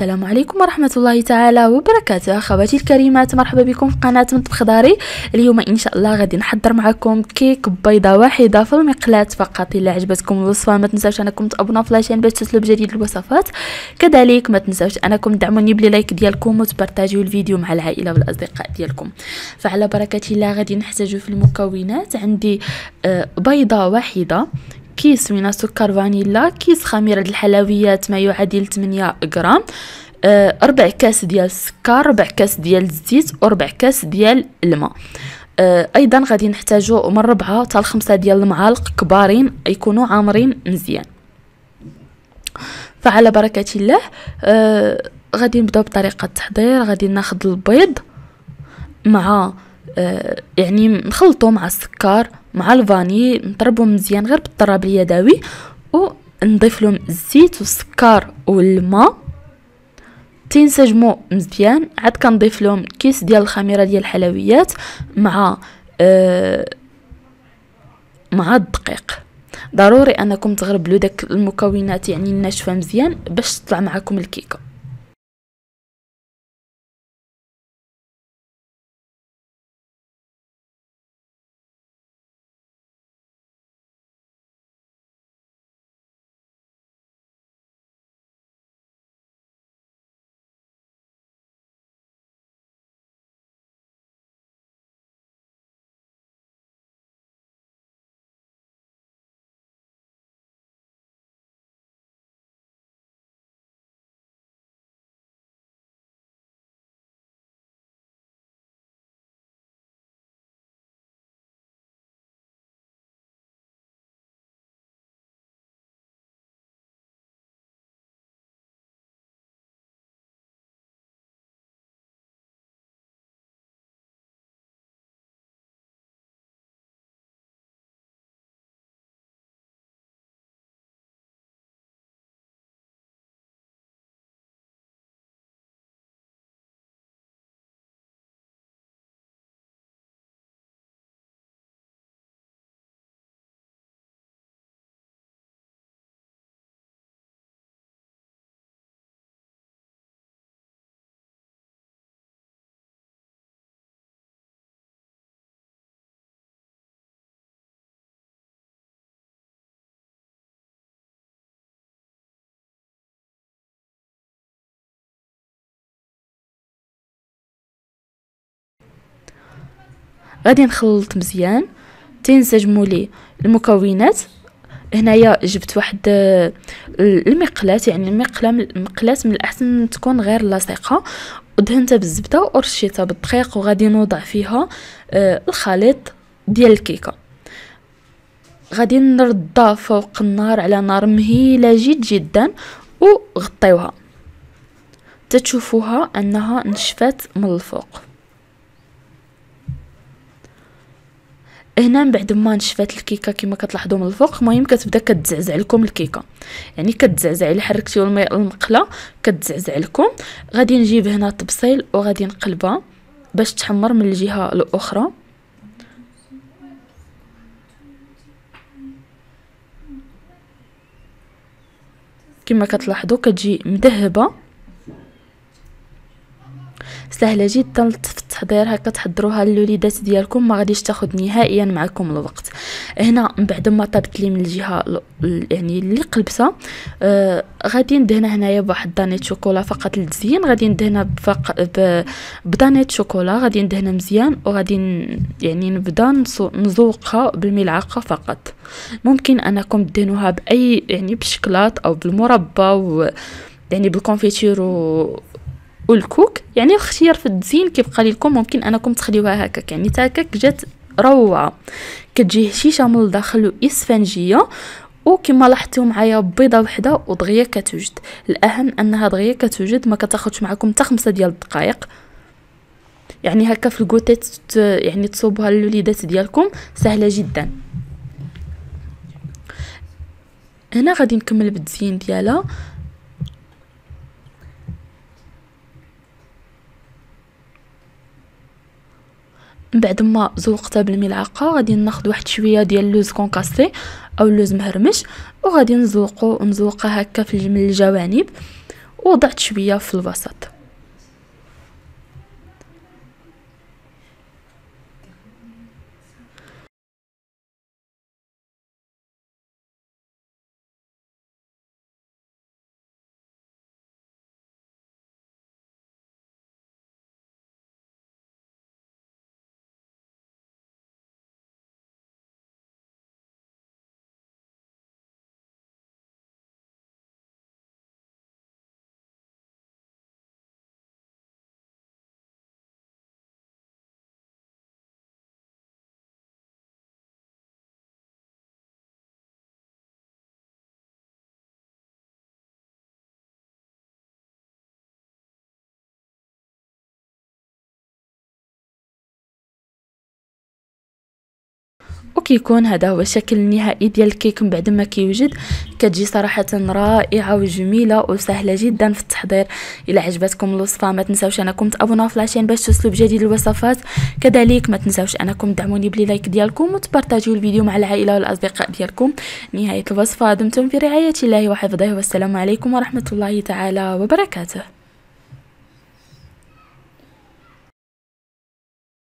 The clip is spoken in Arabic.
السلام عليكم ورحمة الله تعالى وبركاته. اخواتي الكريمات، مرحبا بكم في قناة مطبخ داري. اليوم ان شاء الله غادي نحضر معكم كيك بيضة واحدة في المقلاة فقط. الا عجبتكم الوصفة ما تنساوش انكم تابوناو في لاشين باش توصلوا بجديد الوصفات. كذلك ما تنساوش انكم تدعموني بلي لايك ديالكم وتبارطاجيو الفيديو مع العائلة والاصدقاء ديالكم. فعلى بركة الله غادي نحتاجو في المكونات. عندي بيضة واحدة، كيس من سكر فانيلا، كيس خميرة الحلويات ما يعادل 8 غرام، 4 كاس ديال السكر، 4 كاس ديال الزيت، و4 كاس ديال الماء. ايضا غادي نحتاجو من 4 حتى ل 5 ديال المعالق كبارين يكونوا عامرين مزيان. فعلى بركة الله غادي نبداو بطريقة التحضير. غادي ناخذ البيض مع يعني نخلطو مع السكر مع الفاني، نضربو مزيان غير بالضرب اليدوي، ونضيف لهم الزيت والسكر والماء تنسجموا مزيان. عاد كنضيف لهم كيس ديال الخميره ديال الحلويات مع الدقيق. ضروري انكم تغربلوا داك المكونات يعني الناشفه مزيان باش تطلع معكم الكيكه. غادي نخلط مزيان تنسجموا لي المكونات. هنايا جبت واحد المقلاة، يعني المقلاة من الاحسن تكون غير لاصقه، ودهنتها بالزبده ورشيتها بالدقيق، وغادي نوضع فيها الخليط ديال الكيكه. غادي نردها فوق النار على نار مهيله جدا وغطيوها تتشوفوها انها نشفت من الفوق. هنا من بعد ما نشفات الكيكه كما كتلاحظوا من الفوق، المهم كتبدا كتزعزع لكم الكيكه، يعني كتزعزع الا حركتيو المقله كتزعزع لكم. غادي نجيب هنا الطبسيل وغادي نقلبها باش تحمر من الجهه الاخرى. كما كتلاحظوا كتجي مذهبه، سهله جدا في التحضير. هكا تحضروها للوليدات ديالكم ما غاديش تاخذ نهائيا معكم الوقت. هنا من بعد ما طابت لي من الجهه يعني اللي قلبتها، غادي ندهنها هنايا بواحد دانيت شوكولا فقط للتزيين. غادي ندهنها بدانيت شوكولا، غادي ندهنها مزيان، وغادي يعني نبدا نزوقها بالملعقه فقط. ممكن انكم تدهنوها باي يعني بالشكلاط او بالمربى يعني بالكونفيتير والكوك، يعني الاختيار في التزيين كيبقى لكم. ممكن انكم تخليوها هكاك، يعني تاكك جات روعه، كتجي هشيشه من الداخل واسفنجيه. وكما لاحظتوا معايا بيضه وحده ودغيا كتوجد. الاهم انها دغيا كتوجد، ما كتاخذش معكم حتى 5 ديال الدقائق. يعني هكا في الكوتي يعني تصوبوها للوليدات ديالكم سهله جدا. هنا غادي نكمل بالتزيين ديالها. من بعد ما زوقتها بالملعقه غادي ناخذ واحد شويه ديال اللوز كونكاسي او اللوز مهرمش، وغادي نزوقها هكا في من الجوانب، ووضعت شويه في الوسط. وكيكون هذا هو الشكل النهائي ديال الكيك من بعد ما كيوجد. كتجي صراحه رائعه وجميله وسهله جدا في التحضير. الى عجبتكم الوصفه ما تنساوش انكم تابوناو في لاشين باش توصلوا بجديد الوصفات. كذلك ما تنساوش انكم تدعموني بلي لايك ديالكم وتبارطاجيو الفيديو مع العائله والاصدقاء ديالكم. نهايه الوصفه، دمتم في رعايه الله وحفظه، والسلام عليكم ورحمه الله تعالى وبركاته.